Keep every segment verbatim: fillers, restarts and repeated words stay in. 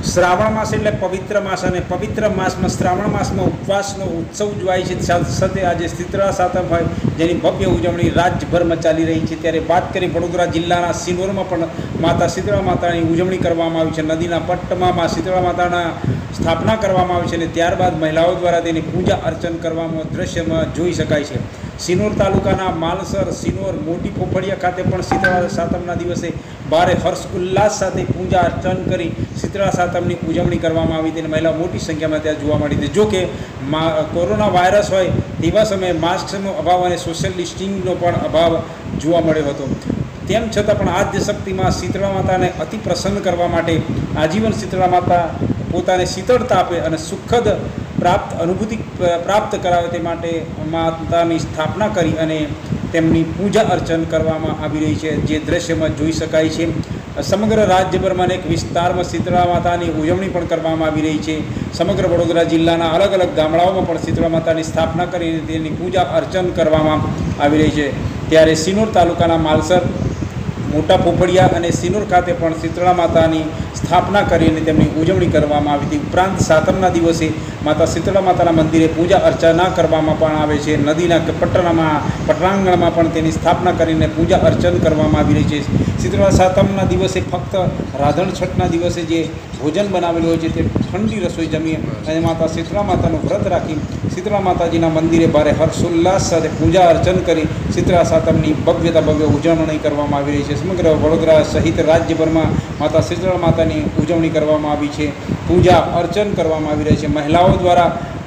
શ્રાવણ માસ એટલે પવિત્ર માસ અને પવિત્ર માસમાં શ્રાવણ માસમાં ઉપવાસનો ઉત્સવ ઉજવાય છે। સાથે સાથે આજે શીતળા સાતમ હોય જેની ભવ્ય ઉજવણી રાજ્યભરમાં ચાલી રહી છે। ત્યારે વાત કરી વડોદરા જિલ્લાના સિનોરમાં પણ માતા શીતળા માતાની ઉજવણી કરવામાં આવી છે। નદીના પટ્ટમાં મા શીતળા માતાના સ્થાપના કરવામાં આવી છે અને ત્યારબાદ મહિલાઓ દ્વારા તેની પૂજા અર્ચન કરવામાં દ્રશ્યમાં જોઈ શકાય છે। સિનોર તાલુકાના માલસર સિનોર મોટી પોફળિયા ખાતે પણ શીતળા સાતમના દિવસે ભારે હર્ષ ઉલ્લાસ સાથે પૂજા અર્ચન કરી શીતળા સાતમની ઉજવણી કરવામાં આવી હતી અને મહિલાઓ મોટી સંખ્યામાં ત્યાં જોવા મળી હતી। જો કે કોરોના વાયરસ હોય તેવા સમયે માસ્કનો અભાવ અને સોશિયલ ડિસ્ટન્સિંગનો પણ અભાવ જોવા મળ્યો હતો। તેમ છતાં પણ આદ્ય શક્તિમાં શીતળા માતાને અતિ પ્રસન્ન કરવા માટે આજીવન શીતળા માતા પોતાને શીતળતા આપે અને સુખદ પ્રાપ્ત અનુભૂતિ પ્રાપ્ત કરાવે તે માટે માતાની સ્થાપના કરી અને તેમની પૂજા અર્ચન કરવામાં આવી રહી છે, જે દ્રશ્યમાં જોઈ શકાય છે। સમગ્ર રાજ્યભરમાં અનેક વિસ્તારમાં શીતળા માતાની ઉજવણી પણ કરવામાં આવી રહી છે। સમગ્ર વડોદરા જિલ્લાના અલગ અલગ ગામડાઓમાં પણ શીતળા માતાની સ્થાપના કરીને તેની પૂજા અર્ચન કરવામાં આવી રહી છે। ત્યારે સિનોર તાલુકાના માલસર મોટા પોફળિયા અને સિનોર ખાતે પણ શીતળા માતાની સ્થાપના કરીને તેમની ઉજવણી કરવામાં આવી હતી। ઉપરાંત સાતમના દિવસે માતા શીતળા માતાના મંદિરે પૂજા અર્ચના કરવામાં પણ આવે છે। નદીના પટનામાં પટનાંગણમાં પણ તેની સ્થાપના કરીને પૂજા અર્ચન કરવામાં આવી રહી છે। શીતળા સાતમના દિવસે ફક્ત રાધણ છઠના દિવસે જે ભોજન બનાવેલું હોય છે તે ઠંડી રસોઈ જમી અને માતા શીતળા માતાનું વ્રત રાખી શીતળા માતાજીના મંદિરે ભારે હર્ષોલ્લાસ સાથે પૂજા અર્ચન કરી શીતળા સાતમની ભવ્યતા ભવ્ય ઉજવણી કરવામાં આવી રહી છે। સમગ્ર વડોદરા સહિત રાજ્યભરમાં માતા શીતળા માતાની ઉજવણી કરવામાં આવી છે, પૂજા અર્ચન કરવામાં આવી રહી છે। મહિલાઓ દ્વારા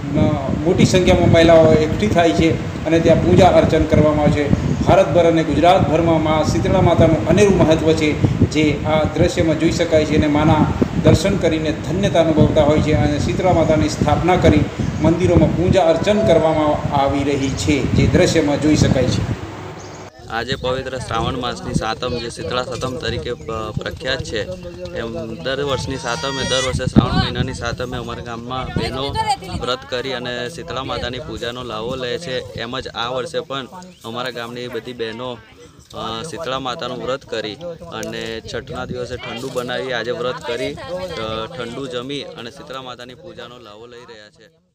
મોટી સંખ્યામાં મહિલાઓ એકઠી થાય છે અને ત્યાં પૂજા અર્ચન કરવામાં આવે છે। ભારતભર અને ગુજરાતભરમાં મા શીતળા માતાનું અનેરું મહત્ત્વ છે, જે આ દ્રશ્યમાં જોઈ શકાય છે અને માના દર્શન કરીને ધન્યતા અનુભવતા હોય છે અને શીતળા માતાની સ્થાપના કરી મંદિરોમાં પૂજા અર્ચન કરવામાં આવી રહી છે, જે દ્રશ્યમાં જોઈ શકાય છે। આજે પવિત્ર શ્રાવણ માસની સાતમ જે શીતળા સાતમ તરીકે પ્રખ્યાત છે, એમ દર વર્ષની સાતમે દર વર્ષે શ્રાવણ મહિનાની સાતમે અમારા ગામમાં બહેનો વ્રત કરી અને શીતળા માતાની પૂજાનો લાવો લે છે। એમ જ આ વર્ષે પણ અમારા ગામની બધી બહેનો શીતળા માતાનું વ્રત કરી અને છઠના દિવસે ઠંડુ બનાવી આજે વ્રત કરી ઠંડુ જમી અને શીતળા માતાની પૂજાનો લાવો લઈ રહ્યા છે।